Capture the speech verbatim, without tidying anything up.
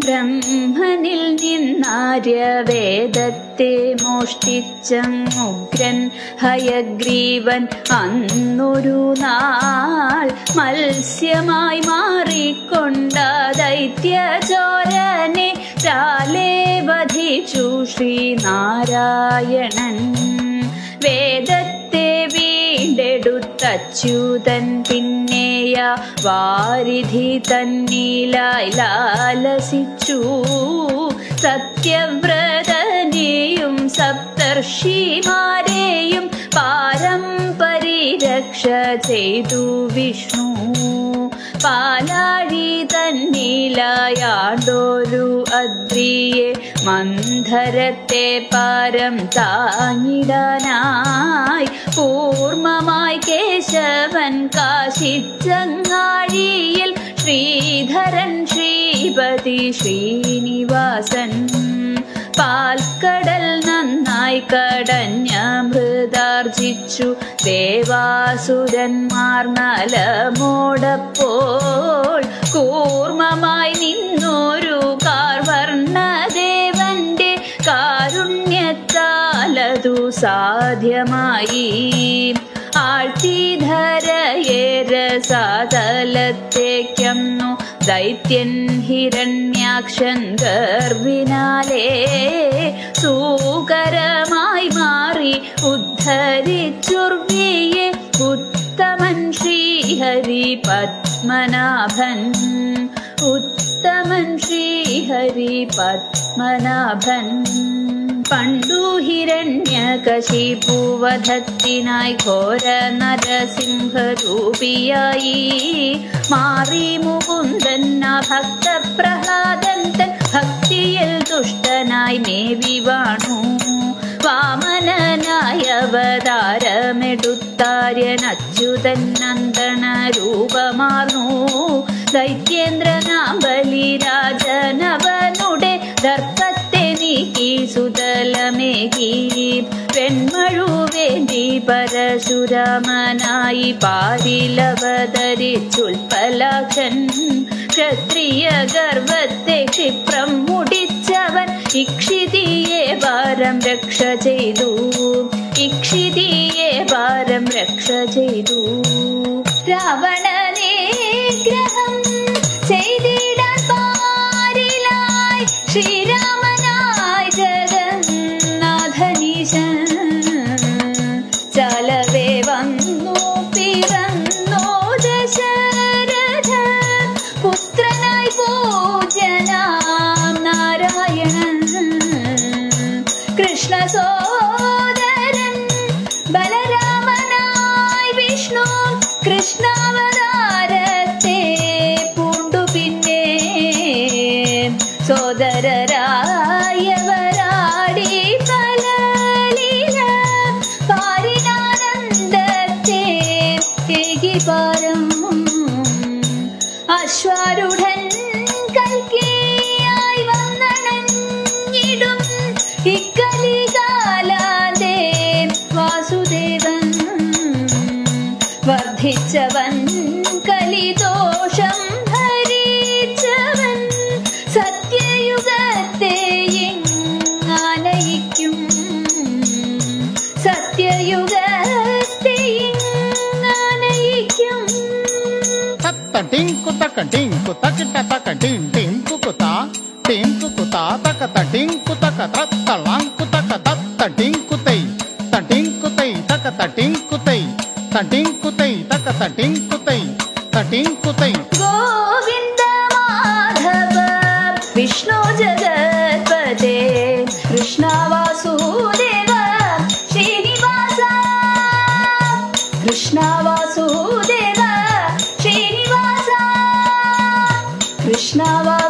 ബ്രഹ്മനിൽ നിന്നാര്യവേദത്തെ മോഷ്ടിച്ചുഗ്രൻ ഹയഗ്രീവൻ അന്നൊരു നാൾ മത്സ്യമായി മാറിക്കൊണ്ട ദൈത്യചോരനെ ചാലേ വധിച്ചു ശ്രീനാരായണൻ. വേദത്തെ വീണ്ടെടുത്തച്യുതൻ പിന്നെയ വാരിധി തന്നീലായി ലാലസിച്ചു. സത്യവ്രതനെയും സപ്തർഷിമാരെയും പാരം പരിരക്ഷ ചെയ്തു വിഷ്ണു. പാലാഴി തന്നീലായാണ്ടൊരു അദ്രിയെ മന്ധരത്തെ പാരം താങ്ങിടാനായി കൂർമ്മമായി കേശവൻ കാശിച്ചങ്ങാഴിയിൽ ശ്രീധരൻ ശ്രീപതി ശ്രീനിവാസൻ. പാൽക്കടൽ നന്നായി കടഞ്ഞമൃതാർജിച്ചു ദേവാസുരന്മാർ നലമോടപ്പോൾ കൂർമ്മമായി നിന്നൊരു കാർവർണദേവന്റെ കാരുണ്യത്താലതു സാധ്യമായി. ആഴ്ത്തിധരയെ രസാതലത്തേക്കന്നു ദൈത്യൻ ഹിരണ്യാക്ഷൻ ഗർവിനാലേ സൂകരമായി മാറി ഉദ്ധരിച്ചുർവിയെ ഉത്തമൻ ശ്രീഹരി പത്മനാഭൻ. ഉത്തമൻ ശ്രീഹരി പത്മനാഭൻ. പണ്ടു ഹിരണ്യകശിപുവധത്തിനായി ഘോര നരസിംഹരൂപിയായി മാറി മുകുന്ദൻ ഭക്ത പ്രഹ്ലാദൻ തൻ ഭക്തിയിൽ തുഷ്ടനായി മേവി വാണു. വാമനനായ അവതാരമെടുത്താര്യൻ അച്യുതൻ നന്ദന രൂപമാർന്നു. ദൈത്യേന്ദ്രനാം ബലിരാജനവനുടെ ദർപ്പത്തെ നീക്കി സുതലമേകി പെൺമഴുവേണ്ടി പരശുരാമനായി പാരിലവതരിച്ചുൽപ്പലാക്ഷൻ. ക്ഷത്രിയ ഗർവത്തെ ക്ഷിപ്രം മുടിച്ചവൻ ഇക്ഷിതിയെ വാരം രക്ഷ ചെയ്തു. ഇക്ഷിതിയെ വാരം രക്ഷ ചെയ്തു. രാവണനെ ഗ്രഹം ചെയ്തിടാൻ പാരിലായി ശ്രീരാമനായി ജഗന്നാഥനീശൻ ചലവേ വന്നു പിറന്നോ ദശരഥ പുത്രനായി പൂജ്യനാം നാരായണൻ. കൃഷ്ണ സോദരൻ ബലരാമനായി വിഷ്ണു കൃഷ്ണാവതാരത്തെ പൂണ്ടു. പിന്നെ സോദരരായവരാടി പലലീല പാരിനാനന്ദത്തെ ഏകിപാരം. അശ്വാരൂഢൻ കൽക്കിയായി വന്നണഞ്ഞിടും ഇക്കലികാലാന്തേ വാസുദേവൻ. വർദ്ധിച്ചവൻ കലിദോഷം ഭരിച്ചവൻ സത്യയുഗത്തെ ഇങ്ങാനയിക്കും. സത്യയുഗത്തെ ഇങ്ങാനയിക്കും. ടിങ്കു തക്ക ടിങ്കു തക്കിട്ട തക്ക ടിം ടിങ്കു കുത്ത ടിങ്കു കുത്ത തക്ക ടിങ്കു തക്ക തത്തളാങ്കു തക്ക തത്ത ടിങ്കു തൈ തട്ടിങ്കു തൈ തക്ക തട്ടിങ്കു തൈ തട്ടിങ്കു തൈ തക്ക തട്ടിങ്കു തൈ തട്ടിങ്കു തൈ. ഗോവിന്ദ മാധവ വിഷ്ണു ജഗത്പതേ കൃഷ്ണ വാസുദേവ ശ്രീനിവാസ. കൃഷ്ണ വാസുദേവ ശ്രീനിവാസ. കൃഷ്ണ